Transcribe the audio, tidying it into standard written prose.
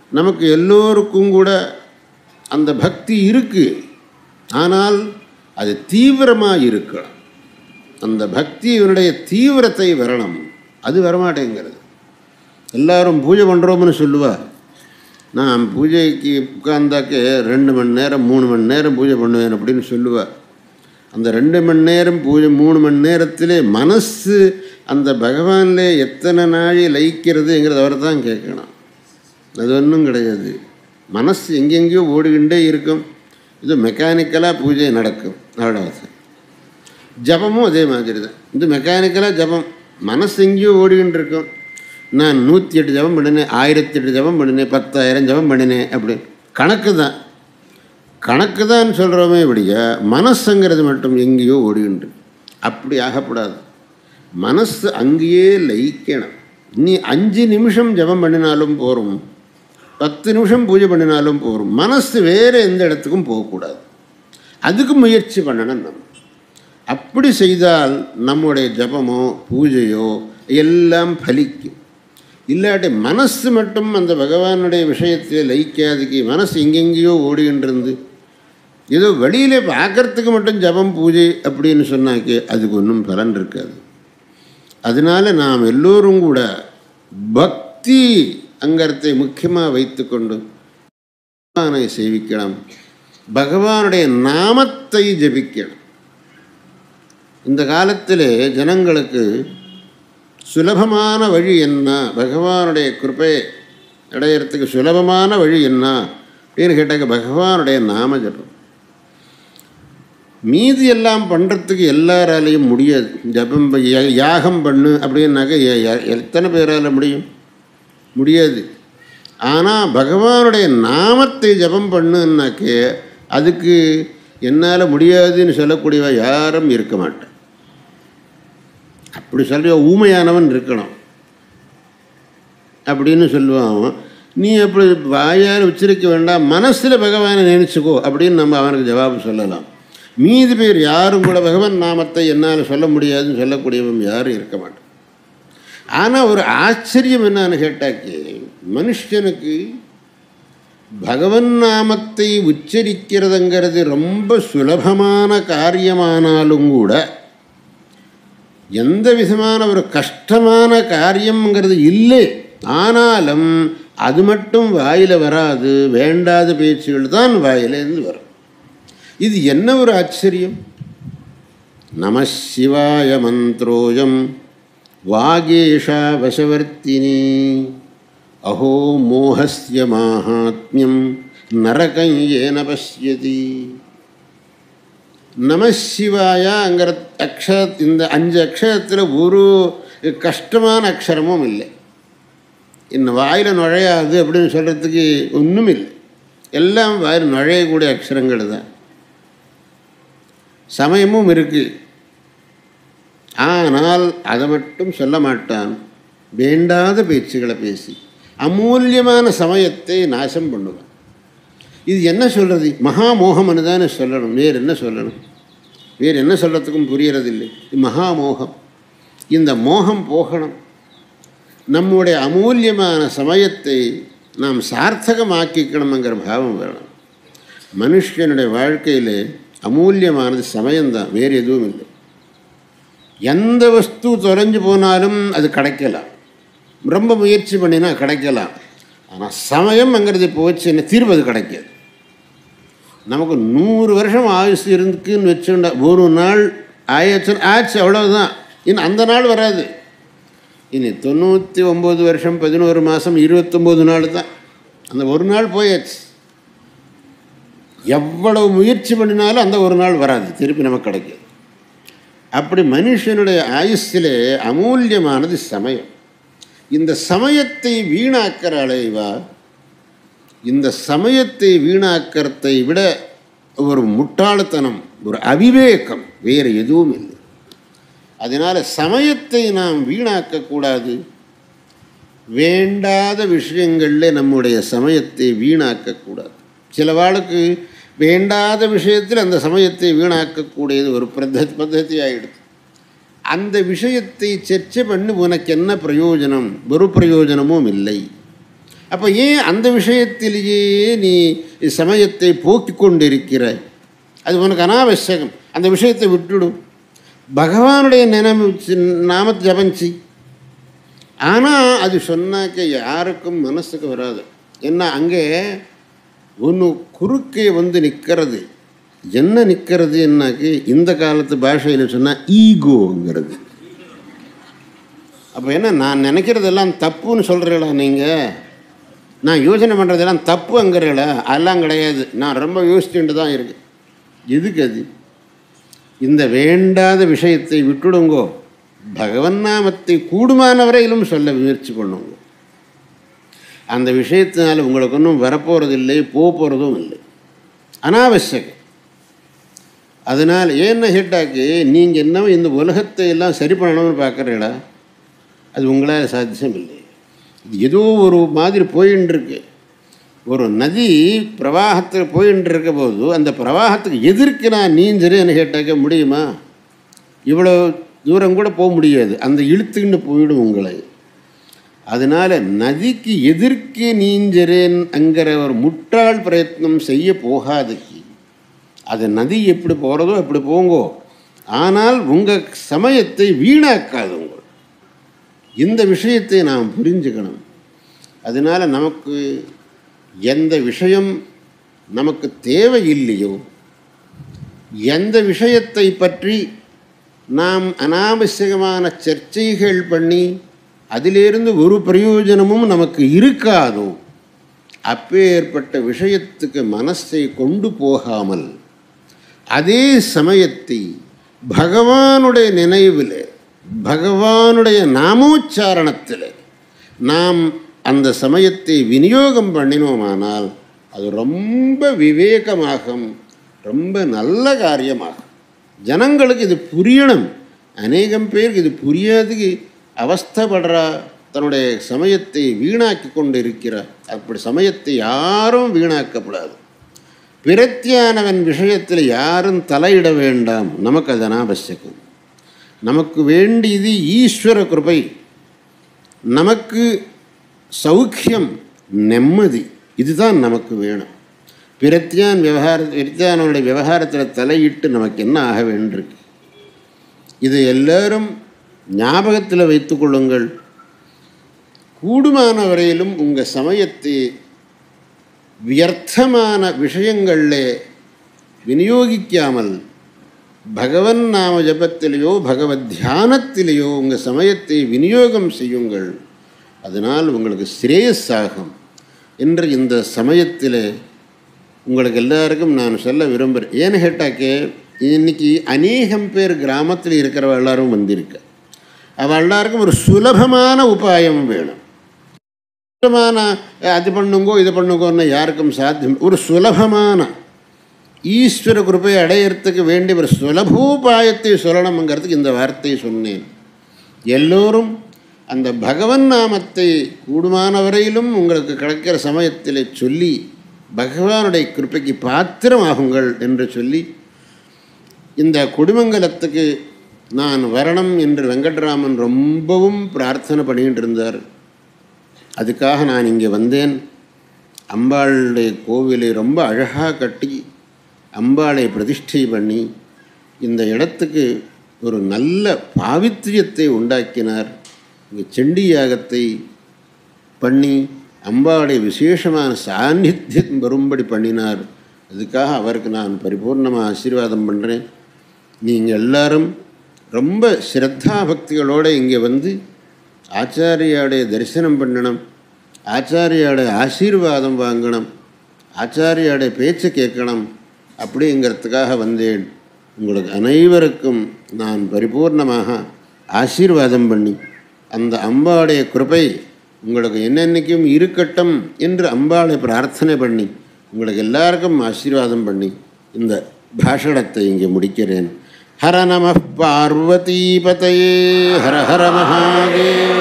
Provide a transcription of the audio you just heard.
நமக்கு எல்லோருக்கும் கூட அந்த பக்தி இருக்குது. ஆனால் அது தீவிரமாக இருக்கணும். அந்த பக்தியினுடைய தீவிரத்தை வரணும். அது வரமாட்டேங்கிறது. எல்லாரும் பூஜை பண்ணுறோம்னு சொல்லுவாள். நான் பூஜைக்கு உட்கார்ந்தாக்க 2 மணி நேரம் 3 மணி நேரம் பூஜை பண்ணுவேன் அப்படின்னு சொல்லுவாள். அந்த 2 மணி நேரம் பூஜை 3 மணி நேரத்திலே மனசு அந்த பகவானிலே எத்தனை நாளை லயிக்கிறதுங்கிறது அவர் தான் கேட்கணும். அது ஒன்றும் கிடையாது. மனசு எங்கெங்கேயோ ஓடிக்கிண்டே இருக்கும். இது மெக்கானிக்கலாக பூஜை நடக்கும், அவ்வளோதான். ஜபமும் அதே மாதிரி தான். இது மெக்கானிக்கலாக ஜபம், மனசு எங்கேயோ ஓடிக்கிட்டு இருக்கும். நான் 108 ஜபம் பண்ணினேன், 1008 ஜபம் பண்ணினேன், 10,000 ஜபம் பண்ணினேன் அப்படின்னு கணக்கு தான் சொல்கிறோமே இப்படிய மனசுங்கிறது மட்டும் எங்கேயோ ஓடிக்கிட்டு. அப்படி ஆகக்கூடாது. மனசு அங்கேயே லயிக்கணும். நீ 5 நிமிஷம் ஜபம் பண்ணினாலும் போகும், 10 நிமிஷம் பூஜை பண்ணினாலும் போகும். மனசு வேறு எந்த இடத்துக்கும் போகக்கூடாது. அதுக்கு முயற்சி பண்ணணும் நம்ம. அப்படி செய்தால் நம்முடைய ஜபமோ பூஜையோ எல்லாம் பலிக்கும். இல்லாட்டி மனசு மட்டும் அந்த பகவானுடைய விஷயத்தில் லயிக்காதுக்கு மனசு எங்கெங்கேயோ ஓடிகின்றிருந்து ஏதோ வெளியில் பார்க்கறதுக்கு மட்டும் ஜபம் பூஜை அப்படின்னு சொன்னாக்கே அதுக்கு ஒன்றும் பலன் இருக்காது. அதனால் நாம் எல்லோரும் கூட பக்தி அங்கத்தை முக்கியமாக வைத்து கொண்டு பகவானை சேவிக்கலாம், பகவானுடைய நாமத்தை ஜபிக்கணும். இந்த காலத்தில் ஜனங்களுக்கு சுலபமான வழி என்ன, பகவானுடைய கிருபை அடையிறதுக்கு சுலபமான வழி என்ன அப்படின்னு கேட்டாக்க பகவானுடைய நாம ஜபம். மீதி எல்லாம் பண்ணுறதுக்கு எல்லாராலையும் முடியாது. ஜபம் யாகம் பண்ணு அப்படின்னாக்க எத்தனை பேரால் முடியாது. ஆனால் பகவானுடைய நாமத்தை ஜபம் பண்ணுன்னாக்கே அதுக்கு என்னால் முடியாதுன்னு சொல்லக்கூடியவ யாரும் இருக்க மாட்டேன். அப்படி சொல்கிற ஊமையானவன் இருக்கணும் அப்படின்னு சொல்லுவான். நீ அப்படி வாயால் உச்சரிக்க வேண்டாம், மனசில் பகவானை நினைச்சுக்கோ அப்படின்னு நம்ம அவனுக்கு ஜவாபு சொல்லலாம். மீதி பேர் யாரும் கூட பகவான் நாமத்தை என்னால் சொல்ல முடியாதுன்னு சொல்லக்கூடியவன் யாரும் இருக்க மாட்டான். ஆனால் ஒரு ஆச்சரியம் என்னன்னு கேட்டாக்கே, மனுஷனுக்கு பகவன் நாமத்தை உச்சரிக்கிறதுங்கிறது ரொம்ப சுலபமான காரியமானாலும் கூட எந்த விதமான ஒரு கஷ்டமான காரியம்ங்கிறது இல்லை. ஆனாலும் அது மட்டும் வாயில் வராது, வேண்டாத பேச்சுகள் தான் வாயிலேருந்து வரும். இது என்ன ஒரு ஆச்சரியம்! நம சிவாய மந்த்ரோயம் வாகேஷா வசவர்த்தினி அஹோ மோகஸ்ய மாஹாத்மியம் நரகம் ஏன பஷ்யதி. நமசிவாயாங்கிற இந்த 5 அக்ஷரத்தில் ஒரு கஷ்டமான அக்ஷரமும் இல்லை. இன்னும் வாயில் நுழையாது அப்படின்னு சொல்கிறதுக்கு ஒன்றும் இல்லை. எல்லாம் வாயில் நுழையக்கூடிய அக்ஷரங்கள் தான். சமயமும் இருக்குது. ஆனால் அதை மட்டும் சொல்ல மாட்டான். வேண்டாத பேச்சுகளை பேசி அமூல்யமான சமயத்தை நாசம் பண்ணுவான். இது என்ன சொல்கிறது? மகாமோகம்னு தானே சொல்லணும். வேறு என்ன சொல்லணும்? வேறு என்ன சொல்கிறதுக்கும் புரியறதில்லை. மகாமோகம். இந்த மோகம் போகணும். நம்முடைய அமூல்யமான சமயத்தை நாம் சார்த்தகமாக்கிக்கணுங்கிற பாவம் வரணும். மனுஷனுடைய வாழ்க்கையில் அமூல்யமானது சமயம்தான், வேறு எதுவும் இல்லை. எந்த வஸ்து தொலைஞ்சு போனாலும் அது கிடைக்கலாம், ரொம்ப முயற்சி பண்ணினா கிடைக்கலாம். ஆனால் சமயம்ங்கிறது போச்சு என்ன தீர்வு, அது கிடைக்காது. நமக்கு 100 வருஷம் ஆயுசு இருக்குன்னு வச்சுண்டா ஒரு நாள் ஆச்சு, அவ்வளோதான். இன்னும் அந்த நாள் வராது. இனி 99 வருஷம் 11 மாதம் 29 நாள் தான். அந்த ஒரு நாள் போயாச்சு. எவ்வளவு முயற்சி பண்ணினாலும் அந்த ஒரு நாள் வராது, திருப்பி நமக்கு கிடைக்காது. அப்படி மனுஷனுடைய ஆயுசிலே அமூல்யமானது சமயம். இந்த சமயத்தை வீணாக்கிற அலைவா, இந்த சமயத்தை வீணாக்கிறதை விட ஒரு முட்டாள்தனம், ஒரு அவிவேகம் வேறு எதுவும் இல்லை. அதனால் சமயத்தை நாம் வீணாக்கக்கூடாது. வேண்டாத விஷயங்களில் நம்முடைய சமயத்தை வீணாக்கக்கூடாது. சில வாளுக்கு வேண்டாத விஷயத்தில் அந்த சமயத்தை வீணாக்கக்கூடியது ஒரு பద్ధதி ஆகிடுது. அந்த விஷயத்தை சர்ச்சை பண்ணி உனக்கு என்ன பிரயோஜனம்? ஒரு பிரயோஜனமும் இல்லை. அப்போ ஏன் அந்த விஷயத்திலேயே நீ சமயத்தை போக்கிக் கொண்டிருக்கிறாய்? அது உனக்கு அனாவசியம். அந்த விஷயத்தை விட்டுடும். பகவானுடைய நாமத்தை ஜபஞ்சி. ஆனால் அது சொன்னாக்க யாருக்கும் மனசுக்கு வராது. ஏன்னா அங்கே ஒன்று குறுக்கே வந்து நிற்கிறது. என்ன நிற்கிறது என்னாக்கு இந்த காலத்து பாஷையில் சொன்னால் ஈகோங்கிறது. அப்போ என்ன, நான் நினைக்கிறதெல்லாம் தப்புன்னு சொல்கிறீங்களா நீங்கள்? நான் யோசனை பண்ணுறதெல்லாம் தப்புங்கிறீங்களா? அதெல்லாம் கிடையாது, நான் ரொம்ப யோசிச்சுட்டு தான் இருக்கு. எதுக்கு அது? இந்த வேண்டாத விஷயத்தை விட்டுடுங்கோ. பகவன் நாமத்தை கூடுமான வரையிலும் சொல்ல முயற்சி பண்ணுங்க. அந்த விஷயத்தினால உங்களுக்கு ஒன்றும் வரப்போகிறது இல்லை, போகிறதும் இல்லை, அனாவசியம். அதனால் ஏன்னு கேட்டாக்கு நீங்கள் என்ன இந்த உலகத்தை எல்லாம் சரி பண்ணணும்னு பார்க்குறீங்களா? அது உங்களால் சாத்தியம் இல்லை. இது ஏதோ ஒரு மாதிரி போயின்னு இருக்கு. ஒரு நதி பிரவாகத்தில் போயின்னு இருக்க போது அந்த பிரவாகத்துக்கு எதிர்க்கு நான் நீஞ்சறேன்னு கேட்டாக்க முடியுமா? இவ்வளோ தூரம் கூட போக முடியாது, அந்த இழுத்துக்கின்னு போயிடும் உங்களை. அதனால் நதிக்கு எதிர்க்கு நீஞ்சறேன் அங்கிற ஒரு முட்டாள் பிரயத்னம் செய்ய போகாதுக்கு. அது நதி எப்படி போகிறதோ எப்படி போங்கோ, ஆனால் உங்கள் சமயத்தை வீணாக்காதுங்க. இந்த விஷயத்தை நாம் புரிஞ்சுக்கணும். அதனால் நமக்கு எந்த விஷயம் நமக்கு தேவையில்லையோ, எந்த விஷயத்தை பற்றி நாம் அனாவசியமான சர்ச்சைகள் பண்ணி அதிலிருந்து ஒரு பிரயோஜனமும் நமக்கு இருக்காதோ, அப்பேற்பட்ட விஷயத்துக்கு மனசை கொண்டு போகாமல் அதே சமயத்தை பகவானுடைய நினைவில், பகவானுடைய நாமோச்சாரணத்தில் நாம் அந்த சமயத்தை விநியோகம் பண்ணினோமானால் அது ரொம்ப விவேகமாகும், ரொம்ப நல்ல காரியமாகும். ஜனங்களுக்கு இது புரியணும். அநேகம் பேருக்கு இது புரியாதுக்கு அவஸ்தைப்படுறா, தன்னுடைய சமயத்தை வீணாக்கி கொண்டு இருக்கிறார். அப்படி சமயத்தை யாரும் வீணாக்கப்படாது. பிரத்தியானவன் விஷயத்தில் யாரும் தலையிட வேண்டாம். நமக்கு அது அனாவசியம். நமக்கு வேண்டியது ஈஸ்வர கிருபை, நமக்கு சௌக்கியம், நிம்மதி, இதுதான் நமக்கு வேணும். பிரத்தியானவனுடைய விவகாரத்தில் தலையிட்டு நமக்கு என்ன ஆக வேண்டியிருக்கு? இதை எல்லாரும் ஞாபகத்தில் வைத்து கொள்ளுங்கள். கூடுமான வரையிலும் உங்கள் சமயத்தை வியர்த்தமான விஷயங்களில் விநியோகிக்காமல் பகவன் நாம ஜபத்திலேயோ பகவத் தியானத்திலேயோ உங்கள் சமயத்தை விநியோகம் செய்யுங்கள். அதனால் உங்களுக்கு ஸ்ரேயஸாகும் என்று இந்த சமயத்தில் உங்களுக்கு எல்லாருக்கும் நான் சொல்ல விரும்புகிறேன். ஏன்னு கேட்டாக்கே, இன்றைக்கி அநேகம் பேர் கிராமத்தில் இருக்கிறவ எல்லாரும் வந்திருக்க. அவள் எல்லாருக்கும் ஒரு சுலபமான உபாயம் வேணும். சுலபமான அது பண்ணுங்கோ இது பண்ணுங்கோன்னு யாருக்கும் சாத்தியம். ஒரு சுலபமான ஈஸ்வர கிருப்பை அடையிறதுக்கு வேண்டிய ஒரு சுலபோபாயத்தை சொல்லணுங்கிறதுக்கு இந்த வார்த்தையை சொன்னேன். எல்லோரும் அந்த பகவன் நாமத்தை கூடுமான வரையிலும் உங்களுக்கு கிடைக்கிற சமயத்தில் சொல்லி பகவானுடைய கிருப்பைக்கு பாத்திரமாகுங்கள் என்று சொல்லி, இந்த குடிமங்கலத்துக்கு நான் வரணும் என்று வெங்கட்ராமன் ரொம்பவும் பிரார்த்தனை பண்ணிக்கிட்டு இருந்தார். அதுக்காக நான் இங்கே வந்தேன். அம்பாளுடைய கோவிலை ரொம்ப அழகாக கட்டி அம்பாளை பிரதிஷ்டை பண்ணி இந்த இடத்துக்கு ஒரு நல்ல பாவித்திரியத்தை உண்டாக்கினார். இங்கே செண்டி யாகத்தை பண்ணி அம்பாளுடைய விசேஷமான சாநித்தியம் வரும்படி பண்ணினார். அதுக்காக அவருக்கு நான் பரிபூர்ணமாக ஆசீர்வாதம் பண்ணுறேன். நீங்கள் எல்லாரும் ரொம்ப ஸ்ரத்தா பக்திகளோடு இங்கே வந்து ஆச்சாரியாவுடைய தரிசனம் பண்ணணும், ஆச்சாரியாவுடைய ஆசீர்வாதம் வாங்கணும், ஆச்சாரியாவுடைய பேச்சை கேட்கணும். அப்படிங்கிறதுக்காக வந்தேன். உங்களுக்கு அனைவருக்கும் நான் பரிபூர்ணமாக ஆசீர்வாதம் பண்ணி அந்த அம்பாளுடைய கிருபை உங்களுக்கு என்னென்னைக்கும் இருக்கட்டும் என்று அம்பாளை பிரார்த்தனை பண்ணி உங்களுக்கு எல்லாருக்கும் ஆசீர்வாதம் பண்ணி இந்த பாஷணத்தை இங்கே முடிக்கிறேன். ஹர நம பார்வதீபதயே ஹர ஹர மகாதேவ.